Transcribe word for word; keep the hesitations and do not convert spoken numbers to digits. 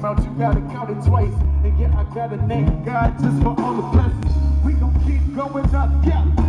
amount, you gotta count it twice. And yeah, I gotta thank God just for all the blessings. We gon' keep going up, yeah.